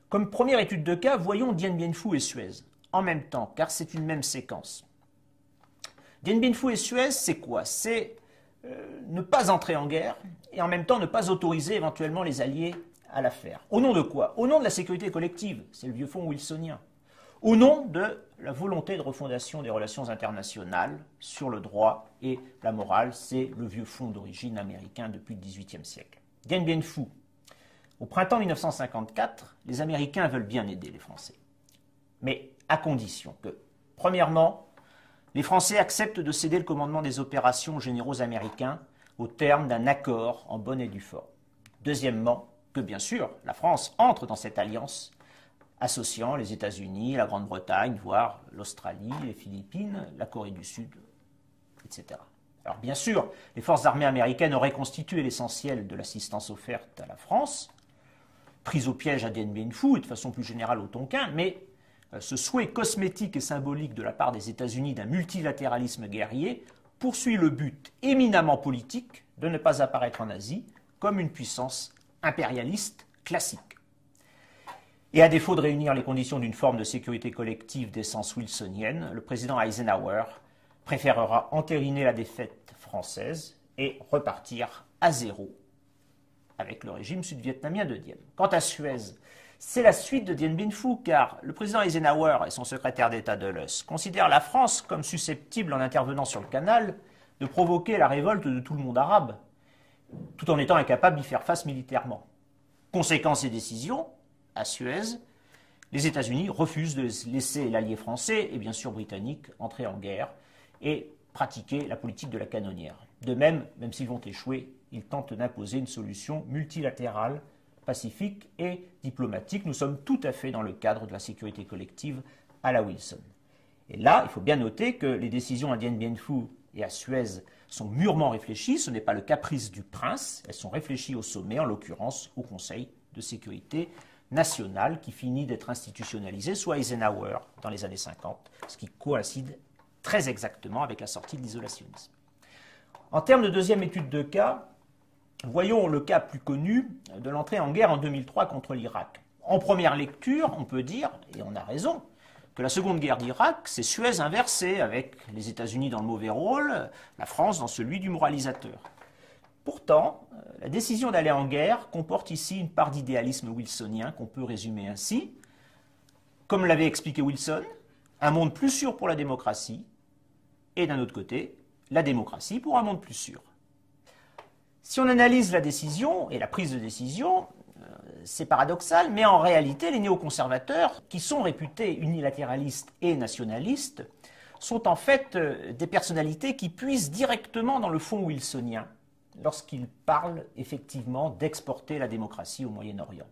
Comme première étude de cas, voyons Dien Bien Phu et Suez en même temps, car c'est une même séquence. Dien Bien Phu et Suez, c'est quoi? C'est ne pas entrer en guerre et en même temps ne pas autoriser éventuellement les alliés à la faire. Au nom de quoi? Au nom de la sécurité collective, c'est le vieux fond wilsonien. Au nom de la volonté de refondation des relations internationales sur le droit et la morale, c'est le vieux fond d'origine américain depuis le XVIIIe siècle. Dien Bien Phu. Au printemps 1954, les Américains veulent bien aider les Français. Mais à condition que, premièrement, les Français acceptent de céder le commandement des opérations aux généraux américains au terme d'un accord en bonne et due forme. Deuxièmement, que bien sûr, la France entre dans cette alliance associant les États-Unis, la Grande-Bretagne, voire l'Australie, les Philippines, la Corée du Sud, etc. Alors bien sûr, les forces armées américaines auraient constitué l'essentiel de l'assistance offerte à la France, prise au piège à Dien Bien Phu et de façon plus générale au Tonkin, mais ce souhait cosmétique et symbolique de la part des États-Unis d'un multilatéralisme guerrier poursuit le but éminemment politique de ne pas apparaître en Asie comme une puissance impérialiste classique. Et à défaut de réunir les conditions d'une forme de sécurité collective d'essence wilsonienne, le président Eisenhower préférera entériner la défaite française et repartir à zéro avec le régime sud-vietnamien de Diem. Quant à Suez, c'est la suite de Dien Bien Phu, car le président Eisenhower et son secrétaire d'État Dulles considèrent la France comme susceptible, en intervenant sur le canal, de provoquer la révolte de tout le monde arabe, tout en étant incapable d'y faire face militairement. Conséquence et décision, à Suez, les États-Unis refusent de laisser l'allié français, et bien sûr britannique, entrer en guerre et pratiquer la politique de la canonnière. De même, même s'ils vont échouer, ils tentent d'imposer une solution multilatérale, pacifique et diplomatique. Nous sommes tout à fait dans le cadre de la sécurité collective à la Wilson. Et là, il faut bien noter que les décisions à Dien Bien Phu et à Suez sont mûrement réfléchies. Ce n'est pas le caprice du prince. Elles sont réfléchies au sommet, en l'occurrence au Conseil de sécurité nationale, qui finit d'être institutionnalisé sous Eisenhower dans les années 50, ce qui coïncide très exactement avec la sortie de l'isolationnisme. En termes de deuxième étude de cas, voyons le cas plus connu de l'entrée en guerre en 2003 contre l'Irak. En première lecture, on peut dire, et on a raison, que la seconde guerre d'Irak, c'est Suez inversée, avec les États-Unis dans le mauvais rôle, la France dans celui du moralisateur. Pourtant, la décision d'aller en guerre comporte ici une part d'idéalisme wilsonien qu'on peut résumer ainsi. Comme l'avait expliqué Wilson, un monde plus sûr pour la démocratie, et d'un autre côté, la démocratie pour un monde plus sûr. Si on analyse la décision et la prise de décision, c'est paradoxal, mais en réalité, les néoconservateurs, qui sont réputés unilatéralistes et nationalistes, sont en fait des personnalités qui puisent directement dans le fond wilsonien lorsqu'ils parlent effectivement d'exporter la démocratie au Moyen-Orient.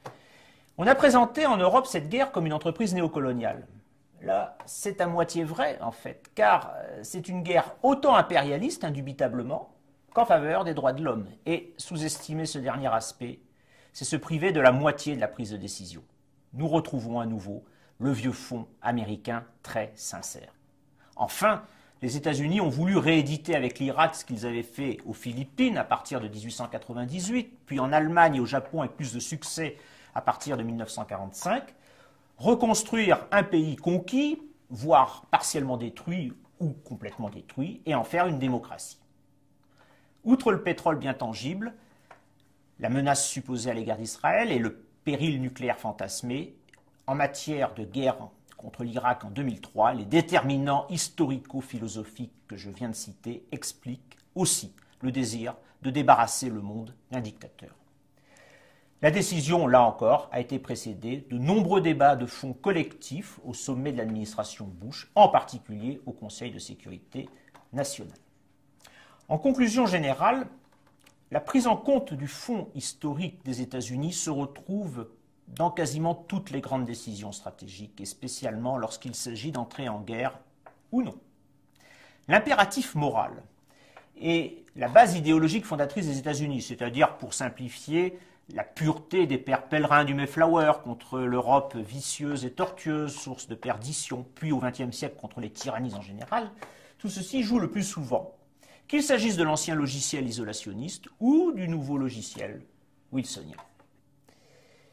On a présenté en Europe cette guerre comme une entreprise néocoloniale. Là, c'est à moitié vrai, en fait, car c'est une guerre autant impérialiste, indubitablement, qu'en faveur des droits de l'homme. Et sous-estimer ce dernier aspect, c'est se priver de la moitié de la prise de décision. Nous retrouvons à nouveau le vieux fond américain très sincère. Enfin, les États-Unis ont voulu rééditer avec l'Irak ce qu'ils avaient fait aux Philippines à partir de 1898, puis en Allemagne et au Japon avec plus de succès à partir de 1945, reconstruire un pays conquis, voire partiellement détruit ou complètement détruit, et en faire une démocratie. Outre le pétrole bien tangible, la menace supposée à l'égard d'Israël et le péril nucléaire fantasmé, en matière de guerre contre l'Irak en 2003, les déterminants historico-philosophiques que je viens de citer expliquent aussi le désir de débarrasser le monde d'un dictateur. La décision, là encore, a été précédée de nombreux débats de fond collectifs au sommet de l'administration Bush, en particulier au Conseil de sécurité nationale. En conclusion générale, la prise en compte du fond historique des États-Unis se retrouve dans quasiment toutes les grandes décisions stratégiques, et spécialement lorsqu'il s'agit d'entrer en guerre ou non. L'impératif moral est la base idéologique fondatrice des États-Unis, c'est-à-dire, pour simplifier, la pureté des pères pèlerins du Mayflower contre l'Europe vicieuse et tortueuse, source de perdition, puis au XXe siècle contre les tyrannies en général. Tout ceci joue le plus souvent, qu'il s'agisse de l'ancien logiciel isolationniste ou du nouveau logiciel wilsonien.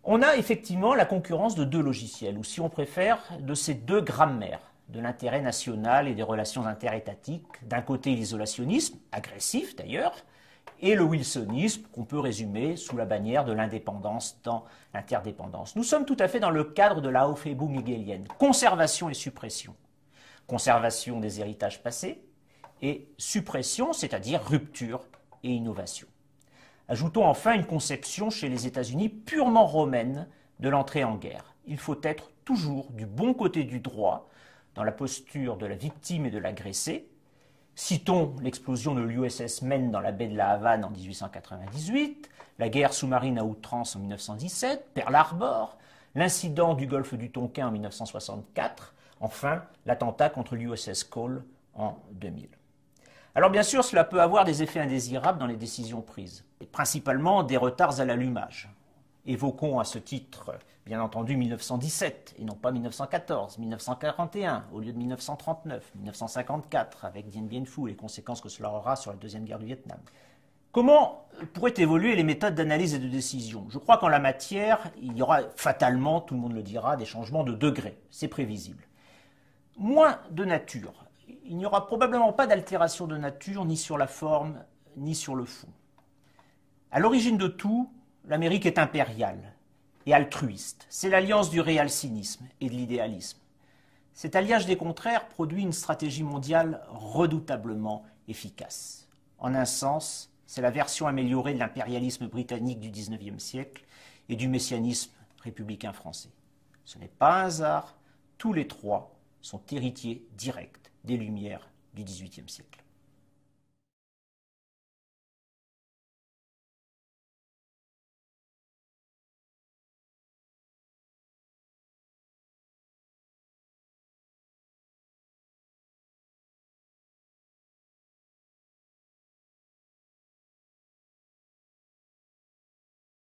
On a effectivement la concurrence de deux logiciels, ou si on préfère, de ces deux grammaires, de l'intérêt national et des relations interétatiques. D'un côté, l'isolationnisme, agressif d'ailleurs, et le wilsonisme, qu'on peut résumer sous la bannière de l'indépendance dans l'interdépendance. Nous sommes tout à fait dans le cadre de la Aufhebung hegelienne, conservation et suppression. Conservation des héritages passés, et suppression, c'est-à-dire rupture et innovation. Ajoutons enfin une conception chez les États-Unis purement romaine de l'entrée en guerre. Il faut être toujours du bon côté du droit, dans la posture de la victime et de l'agressé. Citons l'explosion de l'USS Maine dans la baie de la Havane en 1898, la guerre sous-marine à outrance en 1917, Pearl Harbor, l'incident du golfe du Tonkin en 1964, enfin l'attentat contre l'USS Cole en 2000. Alors bien sûr, cela peut avoir des effets indésirables dans les décisions prises, et principalement des retards à l'allumage. Évoquons à ce titre, bien entendu, 1917, et non pas 1914, 1941, au lieu de 1939, 1954, avec Dien Bien Phu et les conséquences que cela aura sur la Deuxième Guerre du Vietnam. Comment pourraient évoluer les méthodes d'analyse et de décision? Je crois qu'en la matière, il y aura fatalement, tout le monde le dira, des changements de degré, c'est prévisible. Moins de nature. Il n'y aura probablement pas d'altération de nature, ni sur la forme, ni sur le fond. À l'origine de tout, l'Amérique est impériale et altruiste. C'est l'alliance du réalcinisme et de l'idéalisme. Cet alliage des contraires produit une stratégie mondiale redoutablement efficace. En un sens, c'est la version améliorée de l'impérialisme britannique du XIXe siècle et du messianisme républicain français. Ce n'est pas un hasard, tous les trois sont héritiers directs des Lumières du XVIIIe siècle.